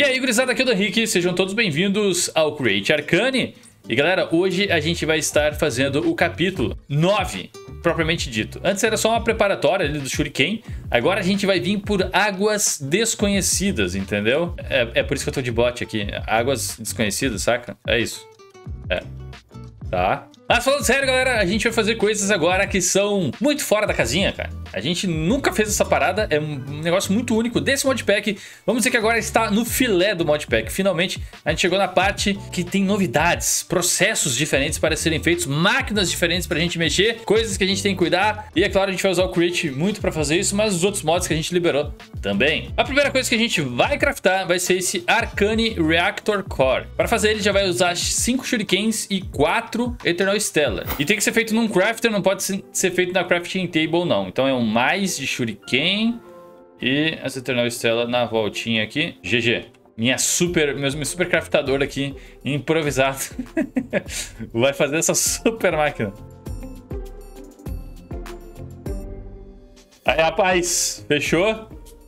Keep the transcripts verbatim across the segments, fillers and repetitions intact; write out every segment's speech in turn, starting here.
E aí, gurizada, aqui é o Henrique, sejam todos bem-vindos ao Create Arcane. E galera, hoje a gente vai estar fazendo o capítulo nove, propriamente dito. Antes era só uma preparatória ali do Shuriken, agora a gente vai vir por águas desconhecidas, entendeu? É, é por isso que eu tô de bot aqui, águas desconhecidas, saca? É isso. É. Tá. Mas falando sério, galera, a gente vai fazer coisas agora que são muito fora da casinha, cara. A gente nunca fez essa parada, é um negócio muito único desse modpack. Vamos dizer que agora está no filé do modpack. Finalmente, a gente chegou na parte que tem novidades, processos diferentes para serem feitos, máquinas diferentes para a gente mexer, coisas que a gente tem que cuidar. E é claro, a gente vai usar o Create muito para fazer isso, mas os outros mods que a gente liberou também. A primeira coisa que a gente vai craftar vai ser esse Arcane Reactor Core. Para fazer ele, já vai usar cinco Shurikens e quatro Eternal Stellar. E tem que ser feito num crafter, não pode ser feito na crafting table, não. Então é um mais de Shuriken e essa Eternal Stellar na voltinha aqui. G G. Minha super, meu, meu super craftador aqui, improvisado. Vai fazer essa super máquina. Aí, rapaz, fechou?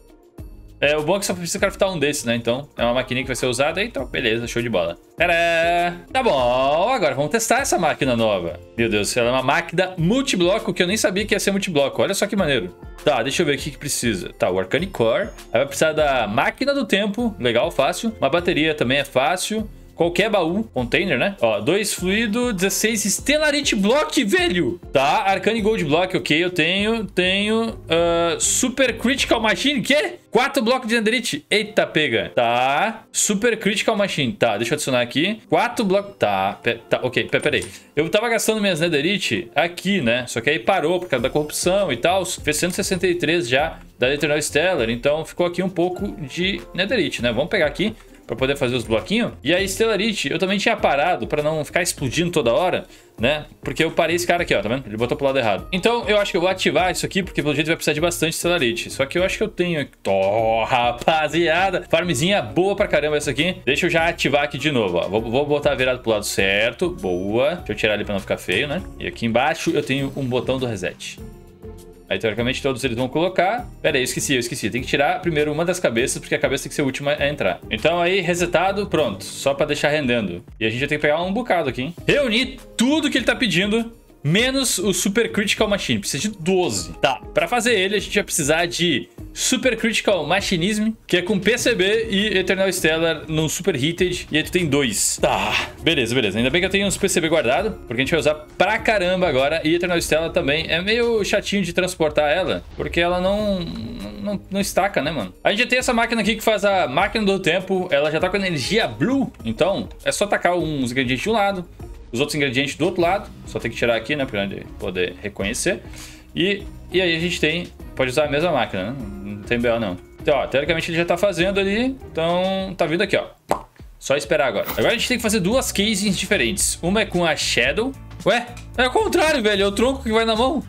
É, o bom é que só precisa craftar um desses, né? Então, é uma maquininha que vai ser usada. Então, beleza, show de bola. Tadá! Tá bom, agora vamos testar essa máquina nova. Meu Deus, ela é uma máquina multibloco, que eu nem sabia que ia ser multibloco. Olha só que maneiro. Tá, deixa eu ver o que que precisa. Tá, o Arcane Core. Aí vai precisar da máquina do tempo. Legal, fácil. Uma bateria também é fácil. Qualquer baú, container, né? Ó, dois fluido, dezesseis Stellarite Block, velho! Tá, Arcane Gold Block, ok, eu tenho. Tenho uh, Super Critical Machine, que? quatro blocos de Netherite. Eita, pega. Tá, Super Critical Machine. Tá, deixa eu adicionar aqui. quatro blocos. Tá, tá, ok, peraí. Eu tava gastando minhas Netherite aqui, né? Só que aí parou por causa da corrupção e tal. Fez cento e sessenta e três já da Eternal Stellar. Então ficou aqui um pouco de Netherite, né? Vamos pegar aqui pra poder fazer os bloquinhos. E a Stellarite, eu também tinha parado pra não ficar explodindo toda hora, né? Porque eu parei esse cara aqui, ó, tá vendo? Ele botou pro lado errado. Então, eu acho que eu vou ativar isso aqui, porque pelo jeito vai precisar de bastante Stellarite. Só que eu acho que eu tenho... Oh, rapaziada! Farmzinha boa pra caramba essa aqui. Deixa eu já ativar aqui de novo, ó. Vou, vou botar virado pro lado certo. Boa. Deixa eu tirar ali pra não ficar feio, né? E aqui embaixo eu tenho um botão do reset. Aí, teoricamente, todos eles vão colocar... Pera aí, eu esqueci, eu esqueci. Tem que tirar primeiro uma das cabeças, porque a cabeça tem que ser a última a entrar. Então, aí, resetado, pronto. Só pra deixar rendendo. E a gente vai ter que pegar um bocado aqui, hein? Reunir tudo que ele tá pedindo, menos o Super Critical Machine. Precisa de doze. Tá, pra fazer ele, a gente vai precisar de Super Critical Machinism, que é com P C B e Eternal Stellar no Super Heated. E aí tu tem dois. Tá, beleza, beleza. Ainda bem que eu tenho uns P C B guardado, porque a gente vai usar pra caramba agora. E Eternal Stellar também é meio chatinho de transportar ela, porque ela não, não, não estaca, né, mano? A gente já tem essa máquina aqui que faz a máquina do tempo. Ela já tá com energia blue, então é só tacar uns ingredientes de um lado, os outros ingredientes do outro lado. Só tem que tirar aqui, né, pra poder reconhecer. E, e aí a gente tem... Pode usar a mesma máquina, né? Não tem B O não. Então, ó, teoricamente ele já tá fazendo ali. Então, tá vindo aqui, ó. Só esperar agora. Agora a gente tem que fazer duas casings diferentes. Uma é com a Shadow. Ué? É o contrário, velho. É o tronco que vai na mão.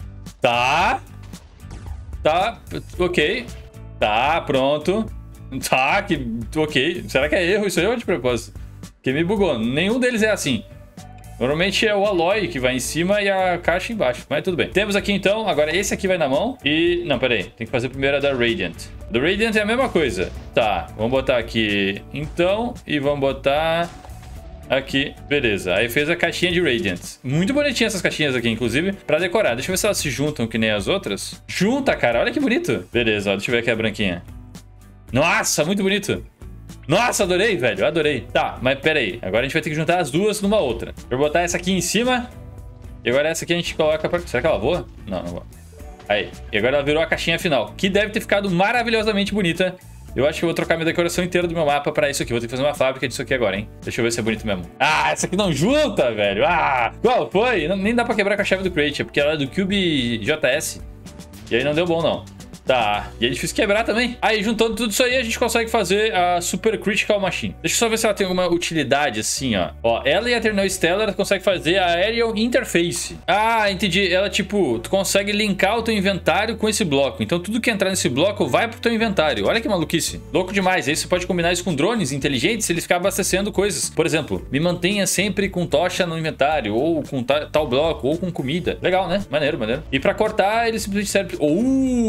Tá. Tá. Ok. Tá, pronto. Tá, que... Ok. Será que é erro isso aí ou de propósito? Que me bugou. Nenhum deles é assim. Normalmente é o Alloy que vai em cima e a caixa embaixo, mas tudo bem. Temos aqui então, agora esse aqui vai na mão e... Não, pera aí, tem que fazer primeiro a da Radiant. Do Radiant é a mesma coisa. Tá, vamos botar aqui então e vamos botar aqui. Beleza, aí fez a caixinha de Radiant. Muito bonitinha essas caixinhas aqui, inclusive, pra decorar. Deixa eu ver se elas se juntam que nem as outras. Junta, cara, olha que bonito. Beleza, ó, deixa eu ver aqui a branquinha. Nossa, muito bonito. Nossa, adorei, velho, adorei. Tá, mas pera aí. Agora a gente vai ter que juntar as duas numa outra. Eu vou botar essa aqui em cima. E agora essa aqui a gente coloca pra... Será que ela voa? Não, não voa. Aí. E agora ela virou a caixinha final, que deve ter ficado maravilhosamente bonita. Eu acho que eu vou trocar minha decoração inteira do meu mapa pra isso aqui. Vou ter que fazer uma fábrica disso aqui agora, hein? Deixa eu ver se é bonito mesmo. Ah, essa aqui não junta, velho. Ah, qual foi? Não, nem dá pra quebrar com a chave do Create, porque ela é do Cube J S. E aí não deu bom, não. Tá, e é difícil quebrar também. Aí, juntando tudo isso aí, a gente consegue fazer a Super Critical Machine. Deixa eu só ver se ela tem alguma utilidade, assim, ó. Ó, ela e a Eternal Stellar consegue fazer a Aerial Interface. Ah, entendi. Ela, tipo, tu consegue linkar o teu inventário com esse bloco. Então, tudo que entrar nesse bloco vai pro teu inventário. Olha que maluquice. Louco demais. Aí você pode combinar isso com drones inteligentes se ele ficar abastecendo coisas. Por exemplo, me mantenha sempre com tocha no inventário, ou com tal bloco, ou com comida. Legal, né? Maneiro, maneiro. E pra cortar, ele simplesmente serve... Oh, Entangle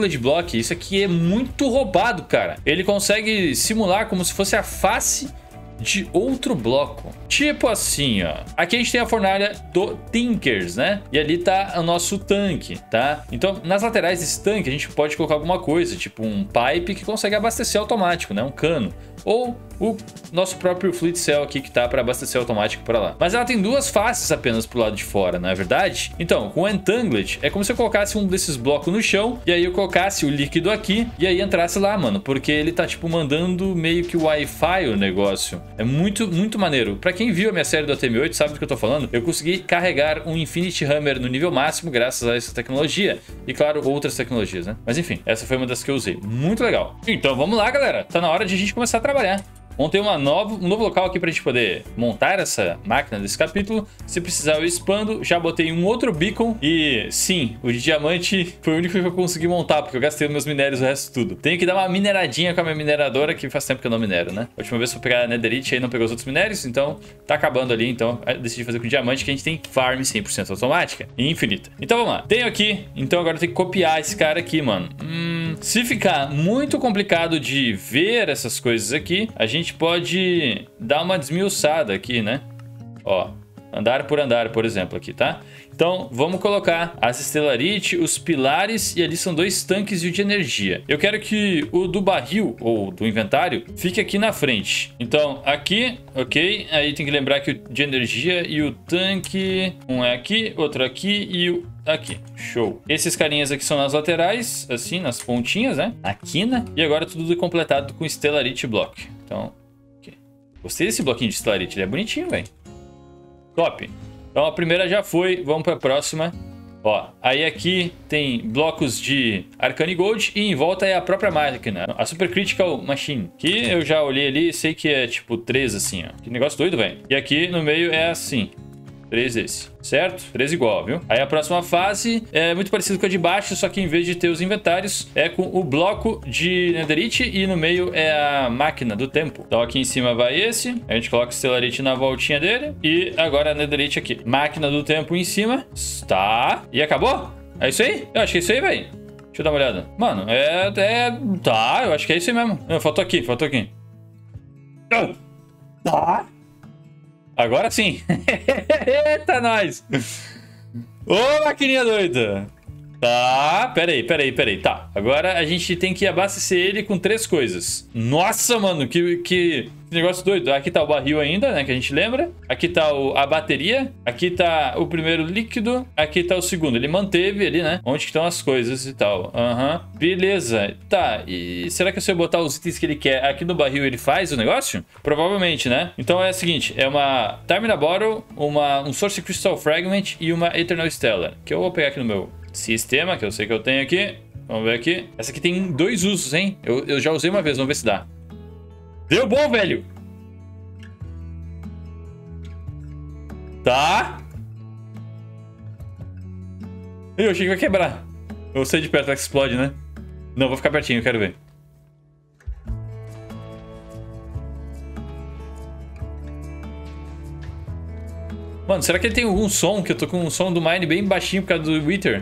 Entanglement Block. Isso aqui é muito roubado, cara. Ele consegue simular como se fosse a face de outro bloco. Tipo assim, ó. Aqui a gente tem a fornalha do Tinkers, né? E ali tá o nosso tanque, tá? Então, nas laterais desse tanque, a gente pode colocar alguma coisa, tipo um pipe que consegue abastecer automático, né? Um cano. Ou o nosso próprio Fluid Cell aqui que tá para abastecer automático para lá. Mas ela tem duas faces apenas pro lado de fora, não é verdade? Então, com o Entanglement, é como se eu colocasse um desses blocos no chão e aí eu colocasse o líquido aqui e aí entrasse lá, mano. Porque ele tá, tipo, mandando meio que o Wi-Fi o negócio. É muito, muito maneiro. Pra quem viu a minha série do A T M oito, sabe do que eu tô falando? Eu consegui carregar um Infinity Hammer no nível máximo graças a essa tecnologia. E, claro, outras tecnologias, né? Mas, enfim, essa foi uma das que eu usei. Muito legal. Então, vamos lá, galera. Tá na hora de a gente começar a trabalhar. Montei uma nova, um novo local aqui pra gente poder montar essa máquina desse capítulo. Se precisar eu expando. Já botei um outro beacon. E sim, o de diamante foi o único que eu consegui montar, porque eu gastei meus minérios o resto tudo. Tenho que dar uma mineradinha com a minha mineradora, que faz tempo que eu não minero, né? A última vez que eu pegar a netherite aí não pegou os outros minérios, então tá acabando ali. Então eu decidi fazer com diamante, que a gente tem farm cem por cento automática e infinita. Então vamos lá. Tenho aqui, então agora eu tenho que copiar esse cara aqui, mano. Hum, se ficar muito complicado de ver essas coisas aqui, a gente pode dar uma desmiuçada aqui, né? Ó, andar por andar, por exemplo, aqui, tá? Então, vamos colocar as estelarite, os pilares, e ali são dois tanques de energia. Eu quero que o do barril, ou do inventário, fique aqui na frente. Então, aqui, ok. Aí tem que lembrar que o de energia e o tanque... Um é aqui, outro aqui e o... aqui, show. Esses carinhas aqui são nas laterais, assim, nas pontinhas, né? A quina. E agora tudo completado com estelarite block. Então, okay. Gostei desse bloquinho de estelarite, ele é bonitinho, velho. Top. Então a primeira já foi, vamos para a próxima. Ó, aí aqui tem blocos de Arcane Gold e em volta é a própria máquina, a Super Critical Machine, que eu já olhei ali e sei que é tipo três assim, ó. Que negócio doido, velho. E aqui no meio é assim. três esse, certo? três igual, viu? Aí a próxima fase é muito parecido com a de baixo, só que em vez de ter os inventários, é com o bloco de netherite e no meio é a máquina do tempo. Então aqui em cima vai esse, a gente coloca o estelarite na voltinha dele e agora a netherite aqui. Máquina do tempo em cima, tá? E acabou? É isso aí? Eu acho que é isso aí, velho. Deixa eu dar uma olhada. Mano, é... é... Tá, eu acho que é isso aí mesmo. Não, faltou aqui, faltou aqui. Tá. Agora sim. Eita, nós. Ô, maquininha doida. Tá, peraí, peraí, peraí. Tá, agora a gente tem que abastecer ele com três coisas. Nossa, mano, que, que negócio doido. Aqui tá o barril ainda, né, que a gente lembra. Aqui tá o, a bateria. Aqui tá o primeiro líquido. Aqui tá o segundo. Ele manteve ali, né, onde que estão as coisas e tal. Aham, uhum. Beleza. Tá, e será que se eu botar os itens que ele quer aqui no barril, ele faz o negócio? Provavelmente, né? Então é o seguinte, é uma Termina Bottle, uma, um Source Crystal Fragment e uma Eternal Stellar, que eu vou pegar aqui no meu sistema, que eu sei que eu tenho aqui. Vamos ver aqui. Essa aqui tem dois usos, hein? Eu, eu já usei uma vez, vamos ver se dá. Deu bom, velho! Tá. Eu achei que vai quebrar. Eu sei de perto, ela explode, né? Não, vou ficar pertinho, eu quero ver. Mano, será que ele tem algum som? Que eu tô com um som do Mine bem baixinho por causa do Wither.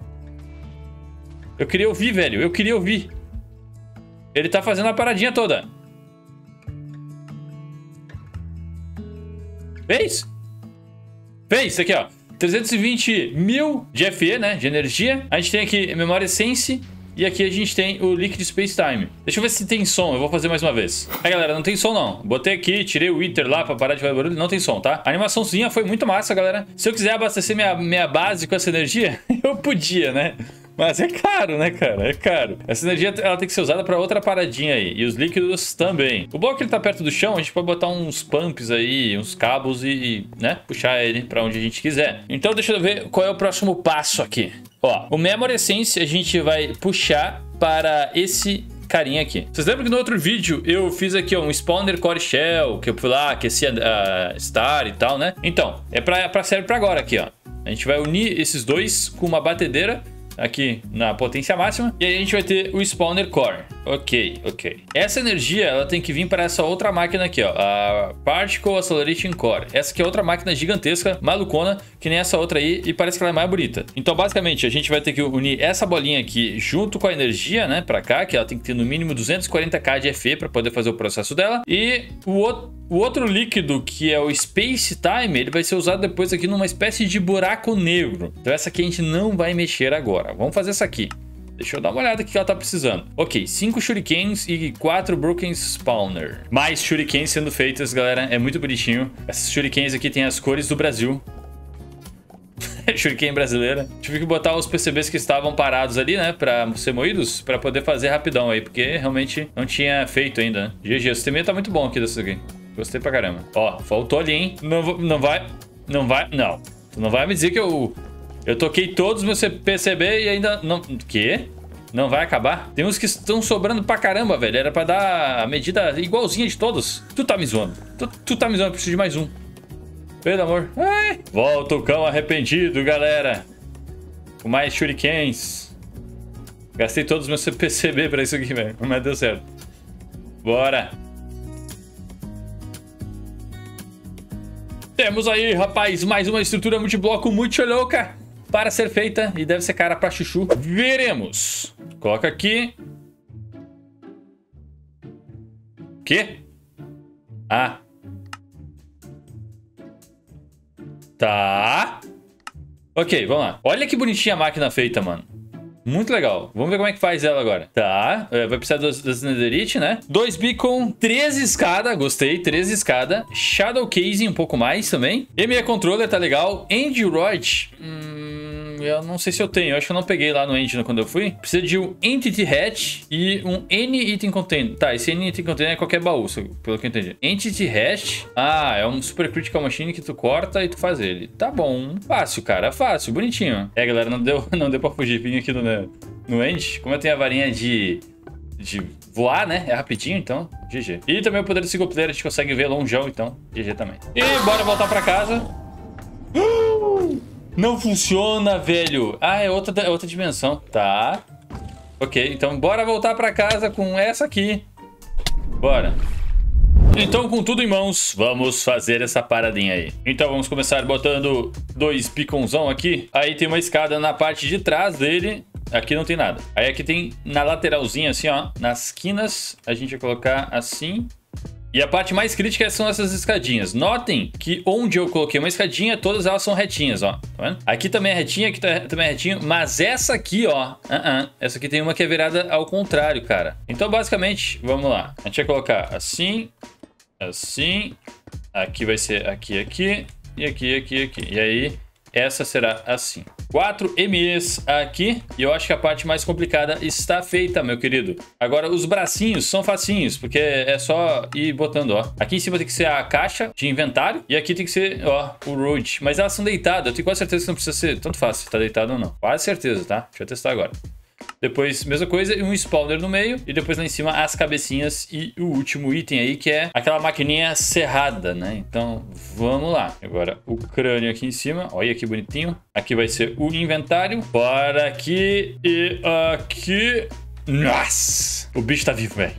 Eu queria ouvir, velho. Eu queria ouvir. Ele tá fazendo a paradinha toda. Fez? Fez, isso aqui, ó. trezentos e vinte mil de F E, né? De energia. A gente tem aqui memória Essence. E aqui a gente tem o Liquid Space Time. Deixa eu ver se tem som. Eu vou fazer mais uma vez. Aí, galera, não tem som, não. Botei aqui, tirei o Wither lá pra parar de fazer barulho. Não tem som, tá? A animaçãozinha foi muito massa, galera. Se eu quiser abastecer minha, minha base com essa energia, eu podia, né? Mas é caro, né, cara? É caro. Essa energia, ela tem que ser usada pra outra paradinha aí. E os líquidos também. O bom é que ele tá perto do chão, a gente pode botar uns pumps aí, uns cabos e, né, puxar ele pra onde a gente quiser. Então, deixa eu ver qual é o próximo passo aqui. Ó, o Memory Essence a gente vai puxar para esse carinha aqui. Vocês lembram que no outro vídeo eu fiz aqui, ó, um Spawner Core Shell, que eu fui lá, aqueci a, a Star e tal, né? Então, é pra, pra serve pra agora aqui, ó. A gente vai unir esses dois com uma batedeira aqui na potência máxima. E aí a gente vai ter o Spawner Core. Ok, ok. Essa energia, ela tem que vir para essa outra máquina aqui, ó. A Particle Accelerating Core. Essa aqui é outra máquina gigantesca, malucona, que nem essa outra aí, e parece que ela é mais bonita. Então, basicamente, a gente vai ter que unir essa bolinha aqui junto com a energia, né, pra cá, que ela tem que ter no mínimo duzentos e quarenta K de F E para poder fazer o processo dela. E o outro, o outro líquido, que é o Space Time, ele vai ser usado depois aqui numa espécie de buraco negro. Então, essa aqui a gente não vai mexer agora. Vamos fazer essa aqui. Deixa eu dar uma olhada no que ela tá precisando. Ok, cinco shurikens e quatro broken spawner. Mais shurikens sendo feitas, galera. É muito bonitinho. Essas shurikens aqui tem as cores do Brasil. Shuriken brasileira. Tive que botar os P C Bs que estavam parados ali, né? Pra ser moídos, pra poder fazer rapidão aí. Porque realmente não tinha feito ainda, né? G G, o sistema tá muito bom aqui desse aqui. Gostei pra caramba. Ó, faltou ali, hein? Não, não vai... Não vai... Não. Tu não vai me dizer que eu... Eu toquei todos os meus P C B e ainda não... O quê? Não vai acabar? Tem uns que estão sobrando pra caramba, velho. Era pra dar a medida igualzinha de todos. Tu tá me zoando. Tu, tu tá me zoando. Eu preciso de mais um. Pelo amor. Ai. Volta o cão arrependido, galera. Com mais shurikens. Gastei todos os meus P C B pra isso aqui, velho. Mas deu certo. Bora. Temos aí, rapaz, mais uma estrutura multibloco muito louca para ser feita e deve ser cara pra chuchu. Veremos. Coloca aqui. Quê? Ah. Tá. Ok, vamos lá. Olha que bonitinha a máquina feita, mano. Muito legal. Vamos ver como é que faz ela agora. Tá. É, vai precisar das, das netherite, né? Dois beacon, treze escada. Gostei. treze escada. Shadow casing um pouco mais também. M E controller, tá legal. Android. Hum, eu não sei se eu tenho. Eu acho que eu não peguei lá no engine quando eu fui. Precisa de um Entity Hatch e um Any Item Container. Tá, esse Any Item Container é qualquer baú, pelo que eu entendi. Entity Hatch. Ah, é um Super Critical Machine que tu corta e tu faz ele. Tá bom. Fácil, cara. Fácil. Bonitinho. É, galera, não deu, não deu pra fugir. Vim aqui no... No end, como eu tenho a varinha de, de voar, né? É rapidinho, então, G G. E também o poder do single player, a gente consegue ver longeão, então, G G também. E bora voltar pra casa. Não funciona, velho. Ah, é outra, é outra dimensão. Tá. Ok, então bora voltar pra casa com essa aqui. Bora. Então, com tudo em mãos, vamos fazer essa paradinha aí. Então, vamos começar botando dois piconzão aqui. Aí tem uma escada na parte de trás dele. Aqui não tem nada. Aí aqui tem na lateralzinha, assim, ó. Nas quinas, a gente vai colocar assim. E a parte mais crítica são essas escadinhas. Notem que onde eu coloquei uma escadinha, todas elas são retinhas, ó. Tá vendo? Aqui também é retinha, aqui também é retinho. Mas essa aqui, ó. Uh -uh, essa aqui tem uma que é virada ao contrário, cara. Então, basicamente, vamos lá. A gente vai colocar assim... Assim, aqui vai ser aqui, aqui, e aqui, aqui, aqui. E aí, essa será assim. Quatro M Es aqui, e eu acho que a parte mais complicada está feita, meu querido. Agora, os bracinhos são facinhos, porque é só ir botando, ó. Aqui em cima tem que ser a caixa de inventário, e aqui tem que ser, ó, o road. Mas elas são deitadas, eu tenho quase certeza que não precisa ser tanto fácil se tá deitado ou não. Quase certeza, tá? Deixa eu testar agora. Depois, mesma coisa, um spawner no meio. E depois lá em cima as cabecinhas. E o último item aí, que é aquela maquininha cerrada, né? Então, vamos lá. Agora, o crânio aqui em cima. Olha que bonitinho. Aqui vai ser o inventário. Bora aqui e aqui. Nossa! O bicho tá vivo, velho.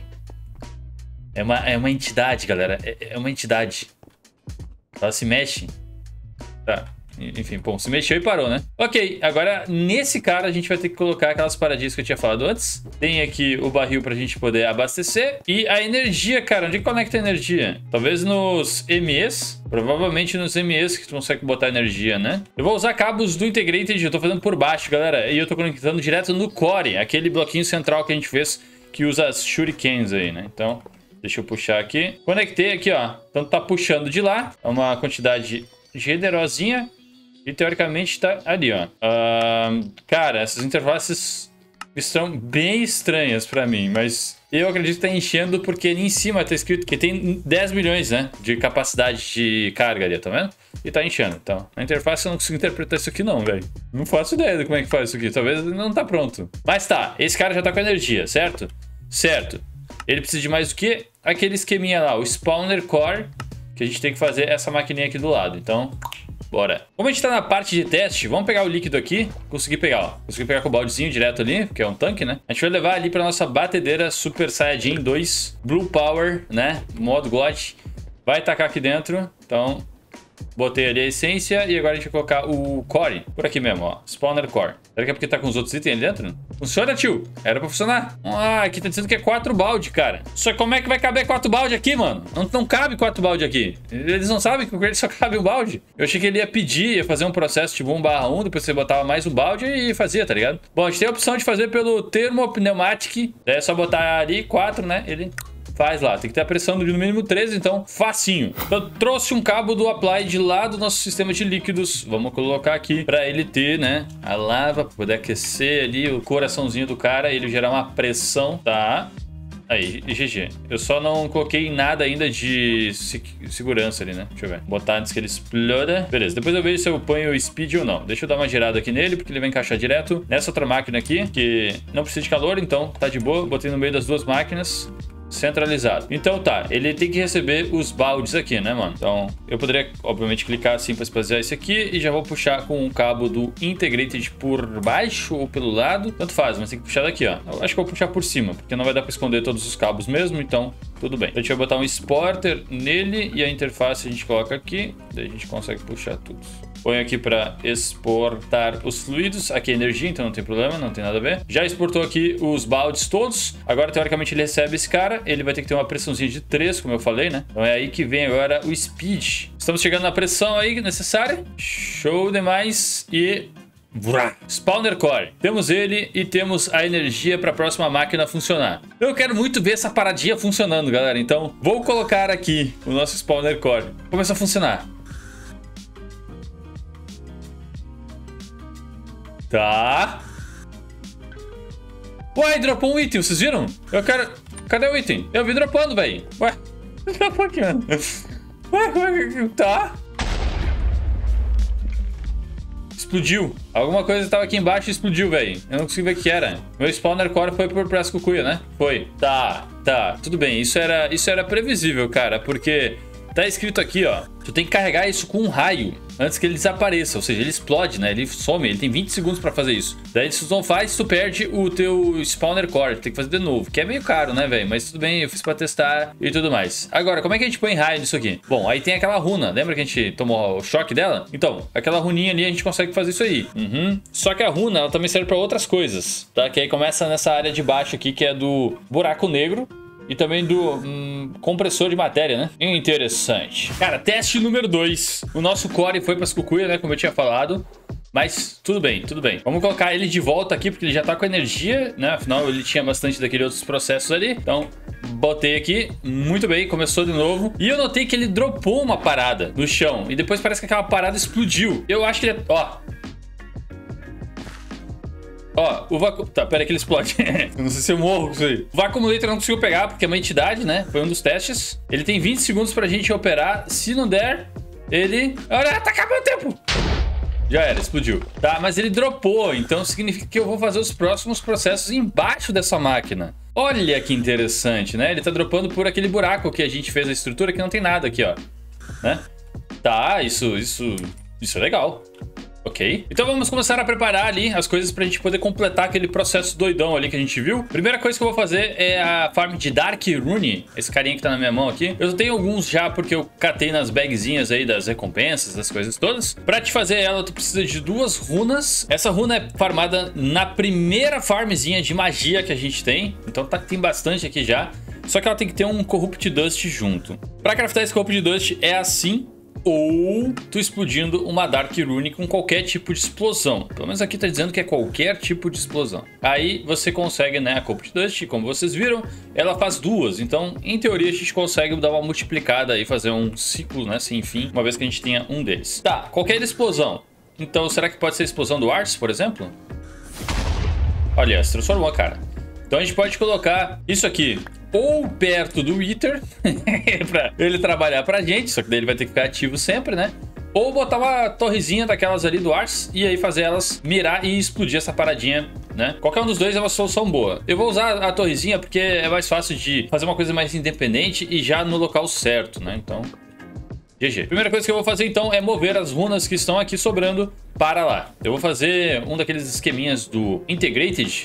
É uma, é uma entidade, galera. É, é uma entidade. Ela se mexe. Tá. Enfim, bom, se mexeu e parou, né? Ok, agora nesse cara a gente vai ter que colocar aquelas paradinhas que eu tinha falado antes. Tem aqui o barril pra gente poder abastecer. E a energia, cara, onde conecta a energia? Talvez nos M Es. Provavelmente nos M Es que tu consegue botar energia, né? Eu vou usar cabos do Integrated, eu tô fazendo por baixo, galera. E eu tô conectando direto no Core, aquele bloquinho central que a gente fez, que usa as shurikens aí, né? Então, deixa eu puxar aqui. Conectei aqui, ó. Então tá puxando de lá. É uma quantidade generosinha. E teoricamente tá ali, ó. Uh, cara, essas interfaces estão bem estranhas pra mim, mas eu acredito que tá enchendo porque ali em cima tá escrito que tem dez milhões, né? De capacidade de carga ali, tá vendo? E tá enchendo. Então, na interface eu não consigo interpretar isso aqui não, velho. Não faço ideia de como é que faz isso aqui. Talvez não tá pronto. Mas tá, esse cara já tá com energia, certo? Certo. Ele precisa de mais do que aquele esqueminha lá, o Spawner Core, que a gente tem que fazer essa maquininha aqui do lado. Então... Bora. Como a gente tá na parte de teste, vamos pegar o líquido aqui. Consegui pegar, ó. Consegui pegar com o baldezinho direto ali, porque é um tanque, né? A gente vai levar ali pra nossa batedeira Super Saiyajin dois Blue Power, né? Modo God. Vai tacar aqui dentro. Então, botei ali a essência e agora a gente vai colocar o core. Por aqui mesmo, ó. Spawner core. Será que é porque tá com os outros itens ali dentro? Funciona, tio. Era pra funcionar. Ah, aqui tá dizendo que é quatro balde, cara. Só que como é que vai caber quatro balde aqui, mano? Não, não cabe quatro balde aqui. Eles não sabem que ele só cabe um balde. Eu achei que ele ia pedir, ia fazer um processo tipo um barra um, depois você botava mais um balde e fazia, tá ligado? Bom, a gente tem a opção de fazer pelo Thermopneumatic. É só botar ali quatro, né? Ele... faz lá, tem que ter a pressão de no mínimo treze, então facinho. Eu trouxe um cabo do Applied lá do nosso sistema de líquidos. Vamos colocar aqui pra ele ter, né, a lava, pra poder aquecer ali o coraçãozinho do cara, ele gerar uma pressão, tá? Aí, G G. Eu só não coloquei nada ainda de se segurança ali, né? Deixa eu ver. Botar antes que ele exploda. Beleza, depois eu vejo se eu ponho o speed ou não. Deixa eu dar uma girada aqui nele, porque ele vai encaixar direto nessa outra máquina aqui, que não precisa de calor, então tá de boa. Botei no meio das duas máquinas. Centralizado. Então tá, ele tem que receber os baldes aqui, né, mano? Então eu poderia, obviamente, clicar assim pra espaziar esse aqui e já vou puxar com o cabo do Integrated por baixo ou pelo lado. Tanto faz, mas tem que puxar daqui, ó. Eu acho que eu vou puxar por cima, porque não vai dar pra esconder todos os cabos mesmo, então tudo bem. Então, a gente vai botar um exporter nele e a interface a gente coloca aqui, daí a gente consegue puxar tudo. Põe aqui para exportar os fluidos. Aqui é energia, então não tem problema, não tem nada a ver. Já exportou aqui os baldes todos. Agora, teoricamente, ele recebe esse cara. Ele vai ter que ter uma pressãozinha de três, como eu falei, né? Então é aí que vem agora o speed. Estamos chegando na pressão aí necessária. Show demais. E... Vrá. Spawner Core. Temos ele e temos a energia para a próxima máquina funcionar. Eu quero muito ver essa paradinha funcionando, galera. Então, vou colocar aqui o nosso Spawner Core. Começa a funcionar. Tá. Uai, dropou um item, vocês viram? Eu quero... Cadê o item? Eu vi dropando, velho. Ué, dropou aqui, mano. Ué, ué, tá. Explodiu. Alguma coisa estava aqui embaixo e explodiu, velho. Eu não consigo ver o que era. Meu spawner core foi por Press Cucuia, né? Foi. Tá, tá. Tudo bem. Isso era, isso era previsível, cara. Porque tá escrito aqui, ó. Tu tem que carregar isso com um raio antes que ele desapareça. Ou seja, ele explode, né? Ele some. Ele tem vinte segundos pra fazer isso. Daí, se tu não faz, tu perde o teu spawner core. Tu tem que fazer de novo. Que é meio caro, né, velho? Mas tudo bem, eu fiz pra testar e tudo mais. Agora, como é que a gente põe raio nisso aqui? Bom, aí tem aquela runa. Lembra que a gente tomou o choque dela? Então, aquela runinha ali, a gente consegue fazer isso aí. Uhum. Só que a runa, ela também serve pra outras coisas, tá? Que aí começa nessa área de baixo aqui, que é do buraco negro. E também do hum, compressor de matéria, né? Interessante. Cara, teste número dois. O nosso core foi para as cucuia, né? Como eu tinha falado. Mas tudo bem, tudo bem. Vamos colocar ele de volta aqui, porque ele já tá com energia, né? Afinal, ele tinha bastante daqueles outros processos ali. Então, botei aqui. Muito bem, começou de novo. E eu notei que ele dropou uma parada no chão. E depois parece que aquela parada explodiu. Eu acho que ele... Ó... Ó, o vácuo... Tá, pera aí que ele explode. Eu não sei se eu morro com isso aí. O Vacuumulator não conseguiu pegar, porque é uma entidade, né? Foi um dos testes. Ele tem vinte segundos pra gente operar. Se não der, ele... Olha, tá acabando o tempo. Já era, explodiu. Tá, mas ele dropou. Então significa que eu vou fazer os próximos processos embaixo dessa máquina. Olha que interessante, né? Ele tá dropando por aquele buraco que a gente fez a estrutura, que não tem nada aqui, ó. Né? Tá, isso, isso... Isso é legal. Ok, então vamos começar a preparar ali as coisas pra gente poder completar aquele processo doidão ali que a gente viu. Primeira coisa que eu vou fazer é a farm de Dark Rune, esse carinha que tá na minha mão aqui. Eu tenho alguns já porque eu catei nas bagzinhas aí das recompensas, das coisas todas. Pra te fazer ela, tu precisa de duas runas. Essa runa é farmada na primeira farmzinha de magia que a gente tem. Então tá, tem bastante aqui já. Só que ela tem que ter um Corrupt Dust junto. Pra craftar esse Corrupt Dust é assim... Ou tu explodindo uma Dark Rune com qualquer tipo de explosão. Pelo menos aqui tá dizendo que é qualquer tipo de explosão. Aí você consegue, né, a Corrupt Dust, como vocês viram, ela faz duas. Então, em teoria, a gente consegue dar uma multiplicada e fazer um ciclo, né, sem fim, uma vez que a gente tenha um deles. Tá, qualquer explosão. Então, será que pode ser a explosão do Ars, por exemplo? Olha, se transformou, cara. Então a gente pode colocar isso aqui ou perto do Wither, pra ele trabalhar pra gente, só que daí ele vai ter que ficar ativo sempre, né? Ou botar uma torrezinha daquelas ali do Ars e aí fazer elas mirar e explodir essa paradinha, né? Qualquer um dos dois é uma solução boa. Eu vou usar a torrezinha porque é mais fácil de fazer uma coisa mais independente e já no local certo, né? Então, G G. Primeira coisa que eu vou fazer, então, é mover as runas que estão aqui sobrando para lá. Eu vou fazer um daqueles esqueminhas do Integrated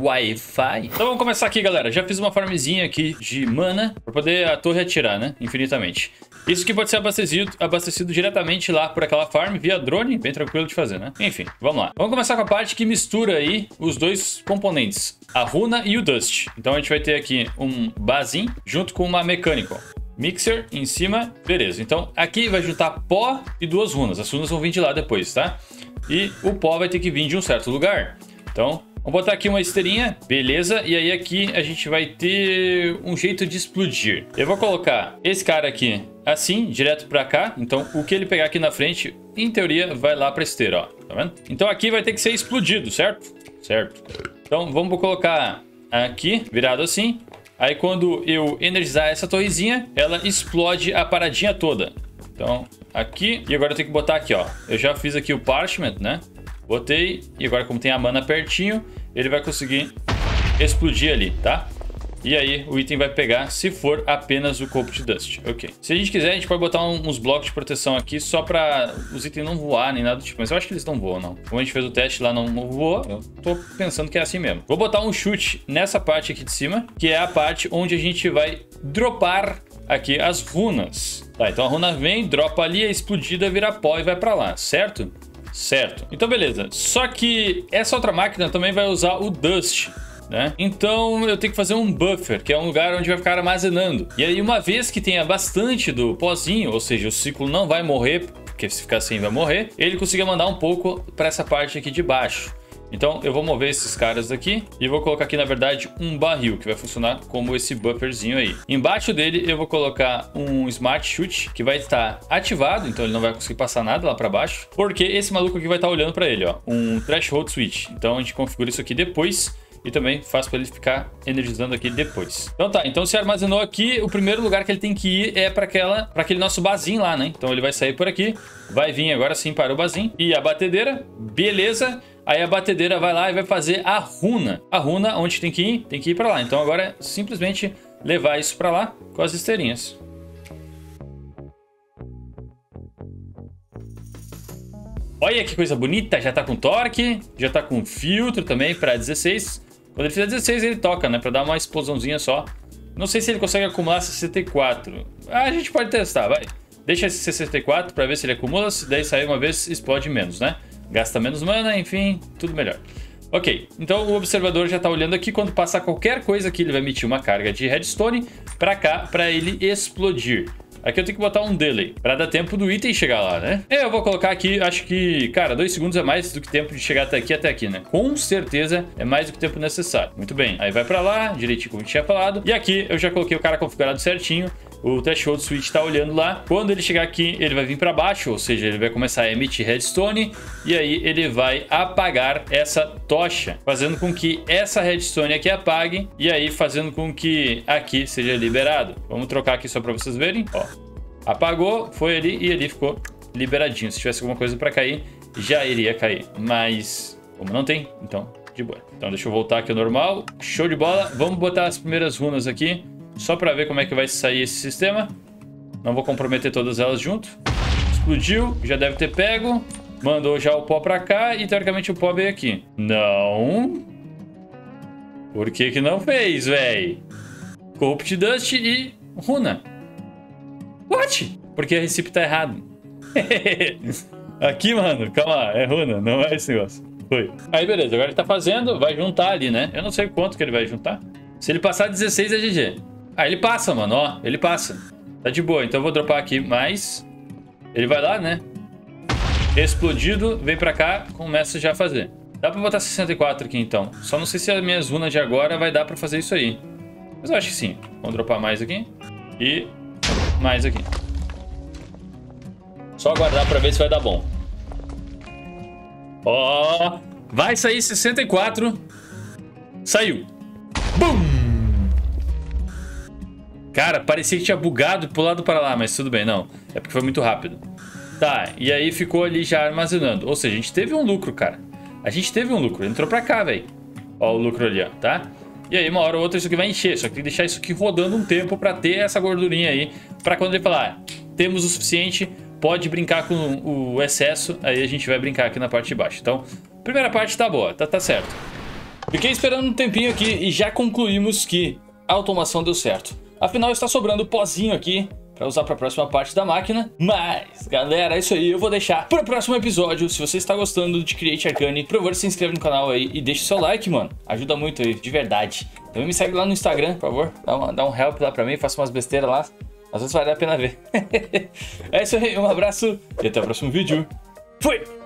Wi-Fi. Então vamos começar aqui, galera. Já fiz uma farmzinha aqui de mana para poder a torre atirar, né? Infinitamente. Isso aqui pode ser abastecido, abastecido diretamente lá por aquela farm via drone. Bem tranquilo de fazer, né? Enfim, vamos lá. Vamos começar com a parte que mistura aí os dois componentes. A runa e o dust. Então a gente vai ter aqui um basin junto com uma mechanical. Mixer em cima, beleza. Então aqui vai juntar pó e duas runas. As runas vão vir de lá depois, tá? E o pó vai ter que vir de um certo lugar. Então vamos botar aqui uma esteirinha, beleza. E aí aqui a gente vai ter um jeito de explodir. Eu vou colocar esse cara aqui assim, direto pra cá. Então o que ele pegar aqui na frente, em teoria, vai lá pra esteira, ó. Tá vendo? Então aqui vai ter que ser explodido, certo? Certo. Então vamos colocar aqui, virado assim. Aí quando eu energizar essa torrezinha, ela explode a paradinha toda. Então aqui, e agora eu tenho que botar aqui, ó. Eu já fiz aqui o parchment, né? Botei, e agora como tem a mana pertinho, ele vai conseguir explodir ali, tá? E aí o item vai pegar se for apenas o Corpo de Dust, ok. Se a gente quiser, a gente pode botar uns blocos de proteção aqui só pra os itens não voar, nem nada do tipo. Mas eu acho que eles não voam, não. Como a gente fez o teste lá, não voou, eu tô pensando que é assim mesmo. Vou botar um chute nessa parte aqui de cima, que é a parte onde a gente vai dropar aqui as runas. Tá, então a runa vem, dropa ali, é explodida, vira pó e vai pra lá, certo? Certo. Então, beleza. Só que essa outra máquina também vai usar o Dust, né? Então, eu tenho que fazer um buffer, que é um lugar onde vai ficar armazenando. E aí, uma vez que tenha bastante do pozinho, ou seja, o ciclo não vai morrer, porque se ficar assim vai morrer, ele consiga mandar um pouco para essa parte aqui de baixo. Então, eu vou mover esses caras aqui e vou colocar aqui, na verdade, um barril, que vai funcionar como esse bufferzinho aí. Embaixo dele, eu vou colocar um Smart Chute, que vai estar ativado, então ele não vai conseguir passar nada lá para baixo, porque esse maluco aqui vai estar olhando para ele, ó, um Threshold Switch. Então, a gente configura isso aqui depois e também faz para ele ficar energizando aqui depois. Então tá, então se armazenou aqui, o primeiro lugar que ele tem que ir é para aquela, para aquele nosso basin lá, né? Então, ele vai sair por aqui, vai vir agora sim para o basin e a batedeira, beleza. Aí a batedeira vai lá e vai fazer a runa. A runa, onde tem que ir? Tem que ir para lá. Então agora é simplesmente levar isso para lá com as esteirinhas. Olha que coisa bonita. Já tá com torque, já tá com filtro também para dezesseis. Quando ele fizer dezesseis ele toca, né? Para dar uma explosãozinha só. Não sei se ele consegue acumular sessenta e quatro. Ah, a gente pode testar, vai. Deixa esse sessenta e quatro para ver se ele acumula. Se daí sair uma vez, explode menos, né? Gasta menos mana, enfim, tudo melhor. Ok, então o observador já está olhando aqui. Quando passar qualquer coisa aqui, ele vai emitir uma carga de redstone para cá, para ele explodir. Aqui eu tenho que botar um delay, para dar tempo do item chegar lá, né? Eu vou colocar aqui, acho que, cara, dois segundos é mais do que tempo de chegar até aqui, até aqui, né? Com certeza é mais do que o tempo necessário. Muito bem, aí vai para lá, direitinho como eu tinha falado. E aqui eu já coloquei o cara configurado certinho. O Threshold Switch está olhando lá. Quando ele chegar aqui, ele vai vir para baixo, ou seja, ele vai começar a emitir redstone. E aí ele vai apagar essa tocha, fazendo com que essa redstone aqui apague. E aí fazendo com que aqui seja liberado. Vamos trocar aqui só para vocês verem. Ó, apagou, foi ali e ali ficou liberadinho. Se tivesse alguma coisa para cair, já iria cair. Mas como não tem, então de boa. Então deixa eu voltar aqui ao normal. Show de bola. Vamos botar as primeiras runas aqui. Só para ver como é que vai sair esse sistema. Não vou comprometer todas elas junto. Explodiu, já deve ter pego. Mandou já o pó para cá e teoricamente o pó veio aqui. Não. Por que que não fez, véi? Corrupt Dust e runa. What? Porque a recipe tá errado. Aqui, mano, calma lá, é runa, não é esse negócio. Foi. Aí, beleza, agora ele tá fazendo, vai juntar ali, né? Eu não sei quanto que ele vai juntar. Se ele passar dezesseis é G G. Ah, ele passa, mano, ó, ele passa. Tá de boa, então eu vou dropar aqui mais. Ele vai lá, né? Explodido, vem pra cá, começa já a fazer. Dá pra botar sessenta e quatro aqui, então. Só não sei se as minhas runas de agora vai dar pra fazer isso aí. Mas eu acho que sim. Vamos dropar mais aqui. E mais aqui. Só aguardar pra ver se vai dar bom. Ó, vai sair sessenta e quatro. Saiu. Bum! Cara, parecia que tinha bugado e pulado para lá, mas tudo bem, não. É porque foi muito rápido. Tá, e aí ficou ali já armazenando. Ou seja, a gente teve um lucro, cara. A gente teve um lucro. Entrou pra cá, velho. Ó o lucro ali, ó, tá? E aí, uma hora ou outra, isso aqui vai encher. Só que tem que deixar isso aqui rodando um tempo pra ter essa gordurinha aí. Pra quando ele falar, temos o suficiente, pode brincar com o excesso, aí a gente vai brincar aqui na parte de baixo. Então, primeira parte tá boa, tá, tá certo. Fiquei esperando um tempinho aqui e já concluímos que a automação deu certo. Afinal, está sobrando pozinho aqui para usar para a próxima parte da máquina. Mas, galera, é isso aí. Eu vou deixar para o próximo episódio. Se você está gostando de Create Arcane, por favor, se inscreve no canal aí e deixe seu like, mano. Ajuda muito aí, de verdade. Também me segue lá no Instagram, por favor. Dá, uma, dá um help lá para mim, faça umas besteiras lá. Às vezes vale a pena ver. É isso aí, um abraço e até o próximo vídeo. Fui!